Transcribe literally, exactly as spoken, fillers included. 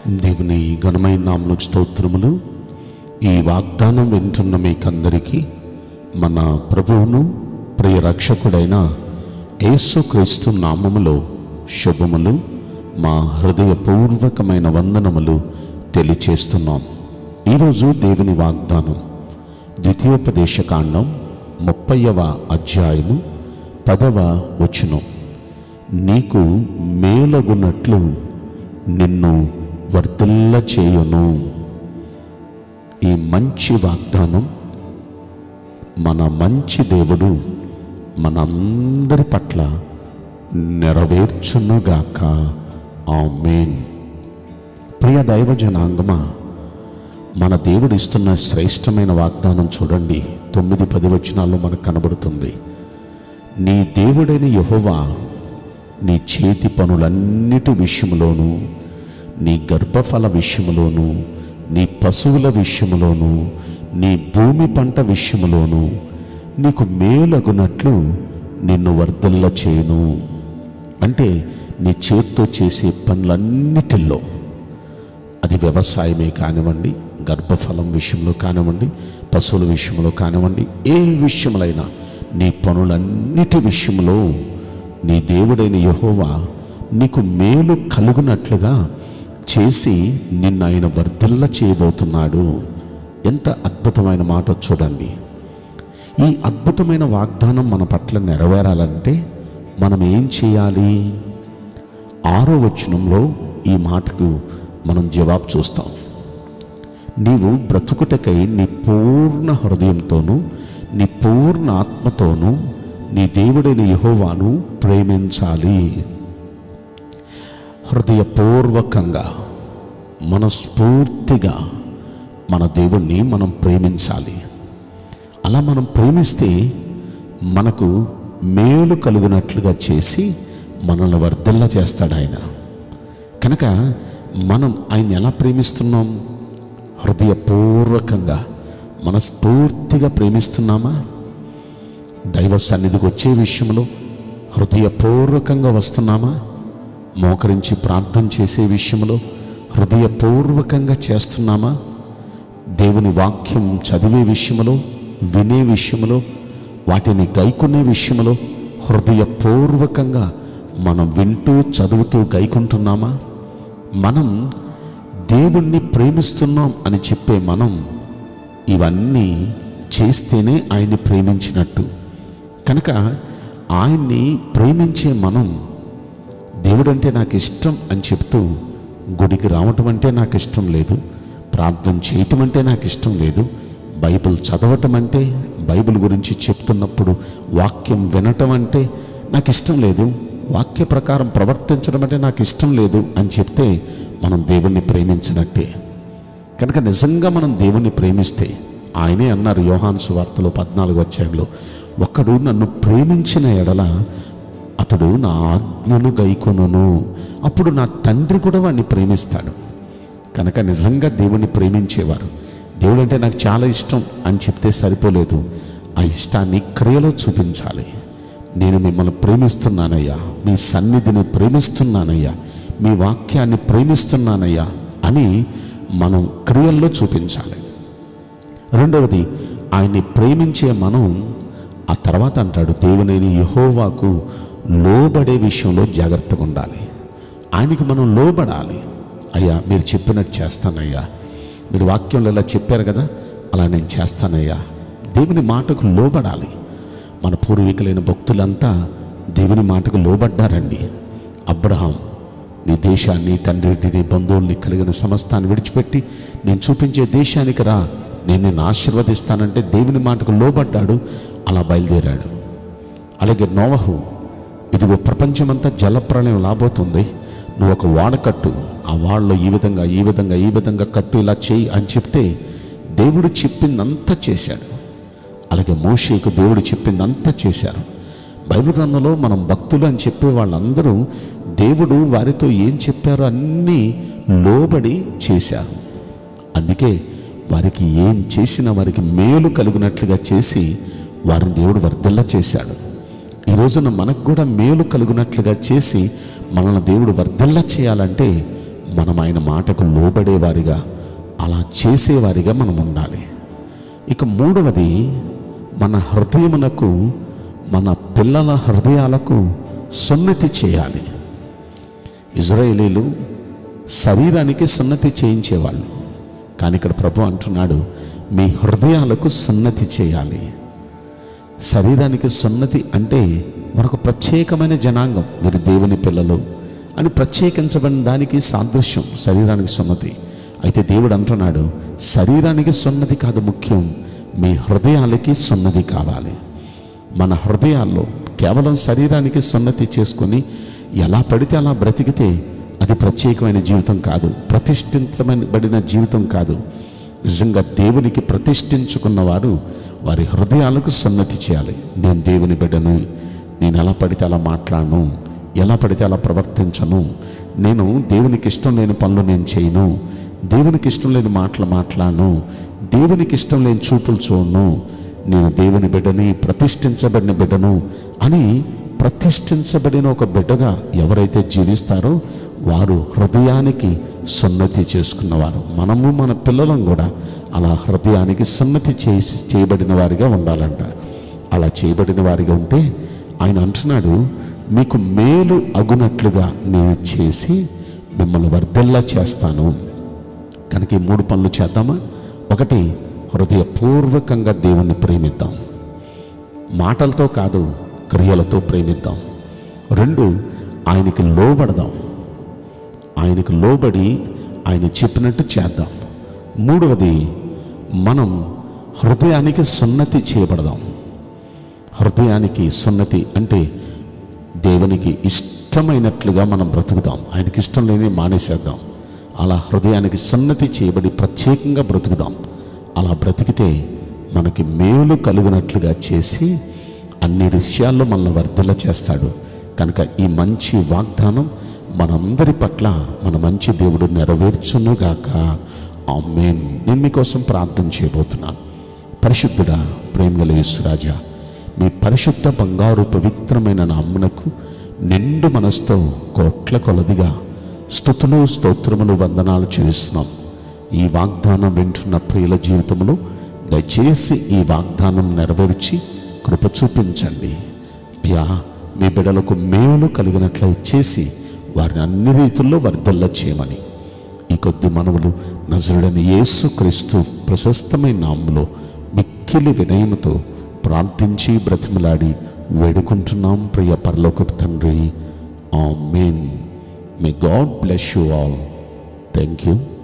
దేవుని ఘనమైన నామమునకు స్తోత్రములు. ఈ వాగ్దానం వింటున్న మీకందరికీ మన ప్రభువును ప్రియ రక్షకుడైన యేసుక్రీస్తు నామములో శుభములు, మా హృదయపూర్వకమైన వందనములు తెలియచేస్తున్నాం. ఈరోజు దేవుని వాగ్దానం ద్వితీయోపదేశకాండం ముప్పైవ అధ్యాయము పదవ వచనం. నీకు మేలగునట్లు నిన్ను వర్ధిల్ల చేయును. ఈ మంచి వాగ్దానం మన మంచి దేవుడు మనందరి పట్ల నెరవేర్చునుగాక. ఆమేన్. ప్రియ దైవ జనాంగమా, మన దేవుడు ఇస్తున్న శ్రేష్టమైన వాగ్దానం చూడండి. తొమ్మిది పది వచనాల్లో మనకు కనబడుతుంది. నీ దేవుడైన యెహోవా నీ చేతి పనులన్నిటి విషయంలోనూ, నీ గర్భఫల విషయములోను, నీ పశువుల విషయములోను, నీ భూమి పంట విషయములోను నీకు మేలగునట్లు నిన్ను వర్ధిల్ల చేయును. అంటే నీ చేత్తో చేసే పనులన్నిటిల్లో, అది వ్యవసాయమే కానివ్వండి, గర్భఫలం విషయంలో కానివ్వండి, పశువుల విషయంలో కానివ్వండి, ఏ విషయములైనా నీ పనులన్నిటి విషయంలో నీ దేవుడైన యెహోవా నీకు మేలు కలుగునట్లుగా చేసి నిన్ను ఆయన వర్ధిల్ల చేయబోతున్నాడు. ఎంత అద్భుతమైన మాట చూడండి. ఈ అద్భుతమైన వాగ్దానం మన పట్ల నెరవేరాలంటే మనం ఏం చేయాలి? ఆరో వచనంలో ఈ మాటకు మనం జవాబు చూస్తాం. నీవు బ్రతుకుటకై నీ పూర్ణ హృదయంతోనూ నీ పూర్ణ ఆత్మతోనూ నీ దేవుడైన యెహోవాను ప్రేమించాలి. హృదయపూర్వకంగా మనస్ఫూర్తిగా మన దేవుణ్ణి మనం ప్రేమించాలి. అలా మనం ప్రేమిస్తే మనకు మేలు కలుగునట్లుగా చేసి మనల్ని వర్ధిల్ల చేస్తాడు ఆయన. కనుక మనం ఆయన ఎలా ప్రేమిస్తున్నాం? హృదయపూర్వకంగా మనస్ఫూర్తిగా ప్రేమిస్తున్నామా? దైవ సన్నిధికి వచ్చే విషయంలో హృదయపూర్వకంగా వస్తున్నామా? మోకరించి ప్రార్థన చేసే విషయంలో హృదయపూర్వకంగా చేస్తున్నామా? దేవుని వాక్యం చదివే విషయంలో, వినే విషయంలో, వాటిని గైకునే విషయంలో హృదయపూర్వకంగా మనం వింటూ చదువుతూ గైకుంటున్నామా? మనం దేవుణ్ణి ప్రేమిస్తున్నాం అని చెప్పే మనం ఇవన్నీ చేస్తేనే ఆయన్ని ప్రేమించినట్టు. కనుక ఆయన్ని ప్రేమించే మనం దేవుడంటే నాకు ఇష్టం అని చెప్తూ గుడికి రావటం అంటే నాకు ఇష్టం లేదు, ప్రార్థన చేయటం అంటే నాకు ఇష్టం లేదు, బైబిల్ చదవటం అంటే, బైబిల్ గురించి చెప్తున్నప్పుడు వాక్యం వినటం అంటే నాకు ఇష్టం లేదు, వాక్య ప్రకారం ప్రవర్తించడం అంటే నాకు ఇష్టం లేదు అని చెప్తే మనం దేవుణ్ణి ప్రేమించినట్టే. కనుక నిజంగా మనం దేవుణ్ణి ప్రేమిస్తే, ఆయనే అన్నారు యోహాను సువార్తలో పద్నాలుగు అధ్యాయంలో, ఒక్కడు నన్ను ప్రేమించిన ఎడల అతడు నా ఆజ్ఞను గైకొనును, అప్పుడు నా తండ్రి కూడా వాడిని ప్రేమిస్తాడు. కనుక నిజంగా దేవుణ్ణి ప్రేమించేవారు దేవుడు అంటే నాకు చాలా ఇష్టం అని చెప్తే సరిపోలేదు, ఆ ఇష్టాన్ని క్రియలో చూపించాలి. నేను మిమ్మల్ని ప్రేమిస్తున్నానయ్యా, మీ సన్నిధిని ప్రేమిస్తున్నానయ్యా, మీ వాక్యాన్ని ప్రేమిస్తున్నానయ్యా అని మనం క్రియల్లో చూపించాలి. రెండవది, ఆయన్ని ప్రేమించే మనం ఆ తర్వాత అంటాడు, దేవునైన యెహోవాకు లోబడే విషయంలో జాగ్రత్తగా ఉండాలి. ఆయనకి మనం లోబడాలి. అయ్యా మీరు చెప్పినట్టు చేస్తానయ్యా, మీరు వాక్యంలో ఇలా చెప్పారు కదా, అలా నేను చేస్తానయ్యా. దేవుని మాటకు లోబడాలి. మన పూర్వీకులైన భక్తులంతా దేవుని మాటకు లోబడ్డారండి. అబ్రహాం నీ దేశాన్ని, తండ్రిని, బంధువుల్ని, కలిగిన సమస్తాన్ని విడిచిపెట్టి నేను చూపించే దేశానికి రా, నేను నిన్ను ఆశీర్వదిస్తానంటే దేవుని మాటకు లోబడ్డాడు, అలా బయలుదేరాడు. అలాగే నోవహు, ఇదిగో ప్రపంచమంతా జలప్రళయం లాబోతుంది, నువ్వు ఒక వాడ కట్టు, ఆ వాడలో ఈ విధంగా ఈ విధంగా ఈ విధంగా కట్టు, ఇలా చేయి అని చెప్తే దేవుడు చెప్పిందంతా చేశాడు. అలాగే మోషేకు దేవుడు చెప్పిందంతా చేశారు. బైబిల్ గ్రంథంలో మనం భక్తులు అని చెప్పే వాళ్ళందరూ దేవుడు వారితో ఏం చెప్పారో అన్నీ లోబడి చేశారు. అందుకే వారికి ఏం చేసినా వారికి మేలు కలుగునట్లుగా చేసి వారిని దేవుడు వర్ధిల్ల చేశాడు. ఈ రోజున మనకు కూడా మేలు కలుగునట్లుగా చేసి మనల్ని దేవుడు వర్ధిల్ల చేయాలంటే మనం ఆయన మాటకు లోబడేవారిగా, అలా చేసేవారిగా మనం ఉండాలి. ఇక మూడవది, మన హృదయమునకు, మన పిల్లల హృదయాలకు సున్నతి చేయాలి. ఇజ్రాయేలీలు శరీరానికి సున్నతి చేయించేవాళ్ళు, కానీ ఇక్కడ ప్రభు అంటున్నాడు, మీ హృదయాలకు సున్నతి చేయాలి. శరీరానికి సున్నతి అంటే మరొక ప్రత్యేకమైన జనాంగం, మీరు దేవుని పిల్లలు అని ప్రత్యేకించబడిన దానికి సాదృశ్యం శరీరానికి సున్నతి. అయితే దేవుడు అంటున్నాడు, శరీరానికి సున్నతి కాదు ముఖ్యం, మీ హృదయాలకి సున్నతి కావాలి. మన హృదయాల్లో కేవలం శరీరానికి సున్నతి చేసుకొని ఎలా పడితే అలా బ్రతికితే అది ప్రత్యేకమైన జీవితం కాదు, ప్రతిష్ఠించబడిన జీవితం కాదు. నిజంగా దేవునికి ప్రతిష్ఠించుకున్నవారు వారి హృదయాలకు సున్నతి చేయాలి. నేను దేవుని బిడ్డను, నేను ఎలా పడితే అలా మాట్లాడను, ఎలా పడితే అలా ప్రవర్తించను, నేను దేవునికి ఇష్టం లేని పనులు నేను చేయను, దేవునికి ఇష్టం లేని మాటలు మాట్లాడను, దేవునికి ఇష్టం లేని చూపులు చూడను, నేను దేవుని బిడ్డని, ప్రతిష్ఠించబడిన బిడ్డను అని ప్రతిష్ఠించబడిన ఒక బిడ్డగా ఎవరైతే జీవిస్తారో వారు హృదయానికి సున్నతి చేసుకున్నవారు. మనము మన పిల్లలం కూడా అలా హృదయానికి సున్నతి చేసి చేయబడిన వారిగా ఉండాలంట. అలా చేయబడిన వారిగా ఉంటే ఆయన అంటున్నాడు, మీకు మేలు అగునట్లుగా నేను చేసి మిమ్మల్ని వర్ధిల్లా చేస్తాను. కనుక ఈ మూడు పనులు చేద్దామా? ఒకటి, హృదయపూర్వకంగా దేవుణ్ణి ప్రేమిద్దాం, మాటలతో కాదు క్రియలతో ప్రేమిద్దాం. రెండు, ఆయనకి లోబడదాం, ఆయనకు లోబడి ఆయన చెప్పినట్టు చేద్దాం. మూడవది, మనం హృదయానికి సున్నతి చేయబడదాం. హృదయానికి సున్నతి అంటే దేవునికి ఇష్టమైనట్లుగా మనం బ్రతుకుదాం, ఆయనకి ఇష్టం లేని మానేసేద్దాం. అలా హృదయానికి సున్నతి చేయబడి ప్రత్యేకంగా బ్రతుకుదాం. అలా బ్రతికితే మనకి మేలు కలుగునట్లుగా చేసి అన్ని విషయాల్లో మనల్ని వర్ధిల్ల చేస్తాడు. కనుక ఈ మంచి వాగ్దానం మనందరి పట్ల మన మంచి దేవుడు నెరవేర్చునుగాక. ఆమేన్. నేను మీకోసం ప్రార్థన చేయబోతున్నాను. పరిశుద్ధుడా, ప్రేమగల యేసురాజా, మీ పరిశుద్ధ బంగారు పవిత్రమైన నామమునకు నిండు మనసుతో కోట్ల కొలదిగా స్తుతులు, స్తోత్రములు, వందనాలు చెల్లిస్తున్నాం. ఈ వాగ్దానం వింటున్న ప్రియుల జీవితంలో దయచేసి ఈ వాగ్దానం నెరవేర్చి కృప చూపించండి అయ్యా. మీ బిడ్డలకు మేలు కలిగినట్లే చేసి వారిని అన్ని రీతుల్లో వర్ధిల్ల చేయమని ఈ కొద్ది మనవులు నజరుడైన యేసుక్రీస్తు ప్రశస్తమైన నామములో మిక్కిలి వినయముతో ప్రార్థించి బ్రతిమలాడి వేడుకుంటున్నాం ప్రియ పరలోకపు తండ్రి. Amen. May God bless you all. Thank you.